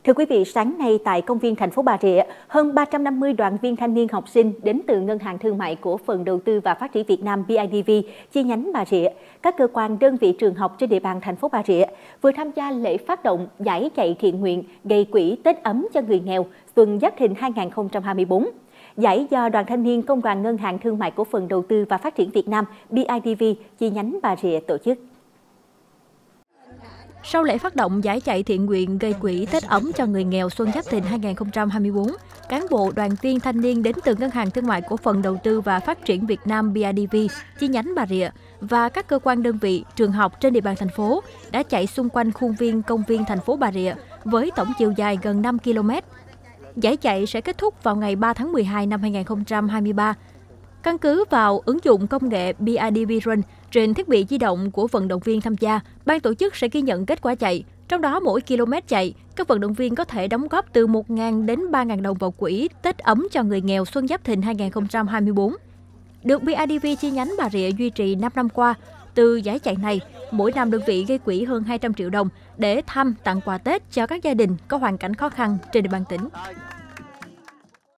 Thưa quý vị, sáng nay tại công viên thành phố Bà Rịa, hơn 350 đoàn viên thanh niên học sinh đến từ Ngân hàng Thương mại Cổ phần Đầu tư và Phát triển Việt Nam BIDV chi nhánh Bà Rịa, các cơ quan đơn vị trường học trên địa bàn thành phố Bà Rịa vừa tham gia lễ phát động giải chạy thiện nguyện gây quỹ Tết ấm cho người nghèo Xuân Giáp Thìn 2024. Giải do Đoàn Thanh niên Công đoàn Ngân hàng Thương mại Cổ phần Đầu tư và Phát triển Việt Nam BIDV chi nhánh Bà Rịa tổ chức. Sau lễ phát động giải chạy thiện nguyện gây quỹ Tết ấm cho người nghèo Xuân Giáp Thìn 2024, cán bộ đoàn viên thanh niên đến từ Ngân hàng Thương mại Cổ phần Đầu tư và Phát triển Việt Nam BIDV chi nhánh Bà Rịa và các cơ quan đơn vị, trường học trên địa bàn thành phố đã chạy xung quanh khuôn viên công viên thành phố Bà Rịa với tổng chiều dài gần 5 km. Giải chạy sẽ kết thúc vào ngày 3 tháng 12 năm 2023. Căn cứ vào ứng dụng công nghệ BIDV Run trên thiết bị di động của vận động viên tham gia, ban tổ chức sẽ ghi nhận kết quả chạy. Trong đó mỗi km chạy, các vận động viên có thể đóng góp từ 1.000 đến 3.000 đồng vào quỹ Tết ấm cho người nghèo Xuân Giáp Thìn 2024. Được BIDV chi nhánh Bà Rịa duy trì 5 năm qua, từ giải chạy này, mỗi năm đơn vị gây quỹ hơn 200 triệu đồng để thăm tặng quà Tết cho các gia đình có hoàn cảnh khó khăn trên địa bàn tỉnh.